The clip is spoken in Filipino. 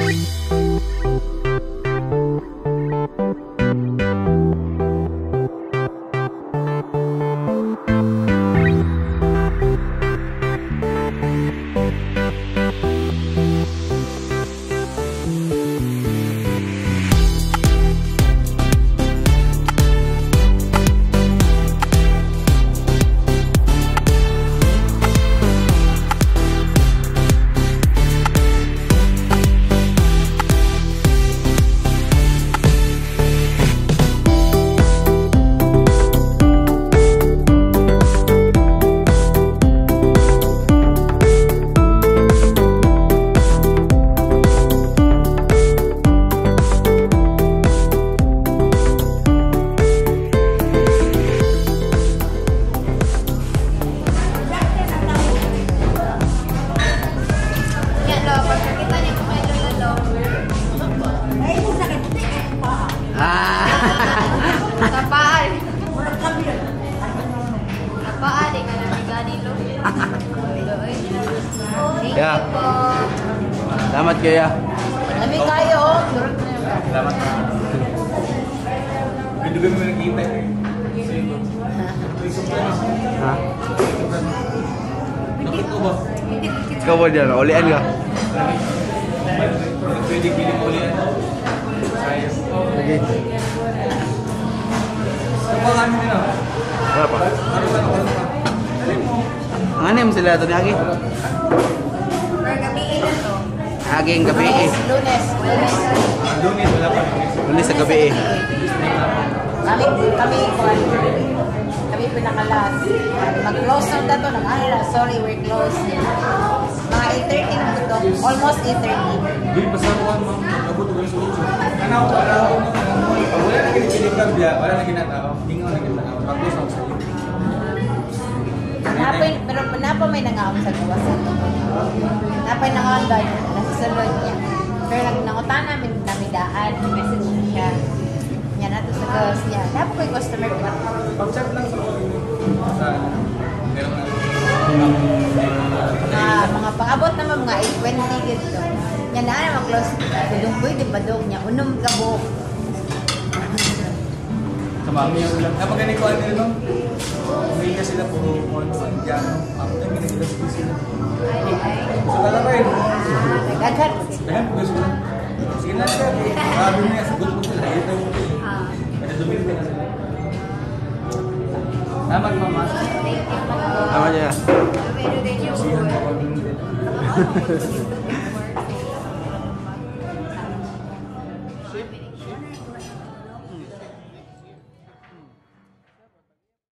Ya. Selamat kaya. Kami kayo. Selamat. Juga memang kita. Hah? Kau boleh jalan, olehan kah? Pilih olehan. Lagi. Apa kami ni nak? Berapa? Nganim sila ito ni Agi? Agi ang gabi eh. Lunes. Lunes wala pa. Lunes sa gabi eh. Kami pinakalas. Mag-close na dato ng sorry, we're closed. Mga 8:30 na ito. Almost 8:30. Di pasaruan mo. Abot ko yung solution. Ano? Wala na kinikilig biya. Wala na ginatao. Hingaw na ginatao. Pag-close ako sa iyo. Pero panapa may nangaon sa gawas. Napay nangaon dahil nasusunod niya. Pero nangutan namin namidaan. Message na siya. Yan nato sa gawas niya. Dapat ko yung customer ko. Pag-chat lang sa mga pang-abot naman mga 8:20 gito. Yan na naman close. Kung pwede badong niya. Unom ka buhok. sa mami yung ulam. Kapag ganito ano nila, hindi na sila puro Indiano. Ako tayo hindi sila sila. So talaga rin. Daghan. Daghan po gusto lang. Sige na siya. Sabi mo niya, sagot mo sila. Ito mo sila. Kaya dumili ka na sila. Salamat mama. Sama aja. Sihan pa kami nila.